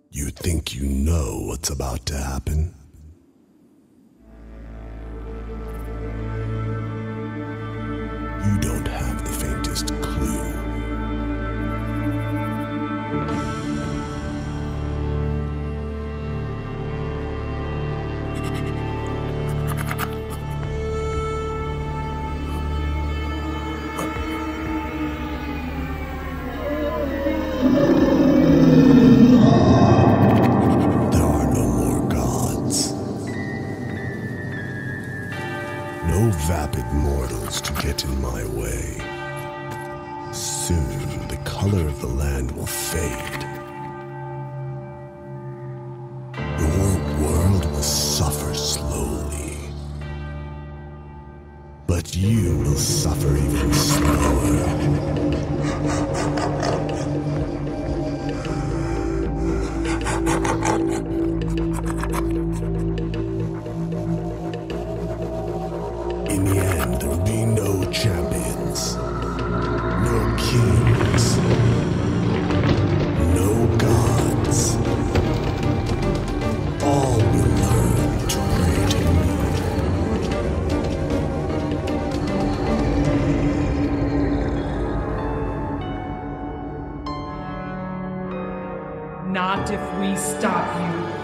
You think you know what's about to happen? You don't have the faintest clue. There are no more gods. No vapid mortals to get in my way. Soon, the color of the land will fade. Your world will suffer slowly. But you will suffer even slower. In the end, there will be no champions, no kings, no gods. All will learn to pray to me. Not if we stop you.